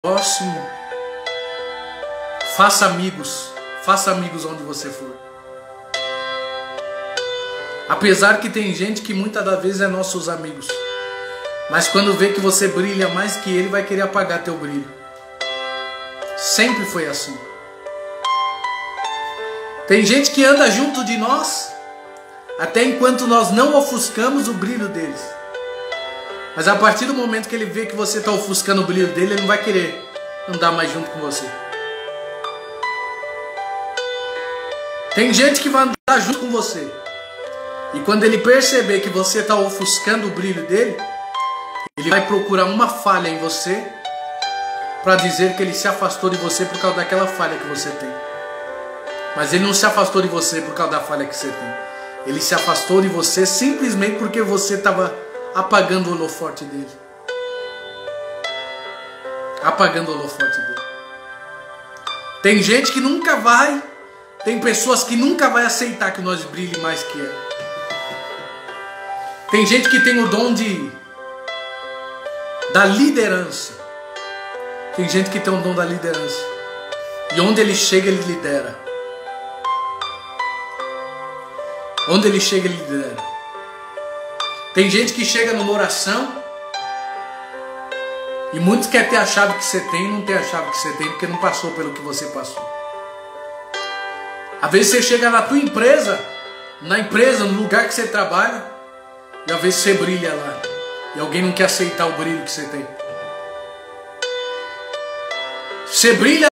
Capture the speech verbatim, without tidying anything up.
próximo. Faça amigos. Faça amigos onde você for. Apesar que tem gente que muitas das vezes é nossos amigos, mas quando vê que você brilha mais que ele, vai querer apagar teu brilho. Sempre foi assim. Tem gente que anda junto de nós, até enquanto nós não ofuscamos o brilho deles. Mas a partir do momento que ele vê que você está ofuscando o brilho dele, ele não vai querer andar mais junto com você. Tem gente que vai andar junto com você, e quando ele perceber que você está ofuscando o brilho dele, ele vai procurar uma falha em você para dizer que ele se afastou de você por causa daquela falha que você tem. Mas ele não se afastou de você por causa da falha que você tem. Ele se afastou de você simplesmente porque você estava apagando o holofote dele. Apagando o holofote dele. Tem gente que nunca vai, tem pessoas que nunca vai aceitar que nós brilhe mais que ela. Tem gente que tem o dom de da liderança. Tem gente que tem o dom da liderança. E onde ele chega, ele lidera. Onde ele chega, ele lidera. Tem gente que chega numa oração e muitos querem ter a chave que você tem e não tem a chave que você tem porque não passou pelo que você passou. Às vezes você chega na tua empresa, na empresa, no lugar que você trabalha, e às vezes você brilha lá e alguém não quer aceitar o brilho que você tem. Você brilha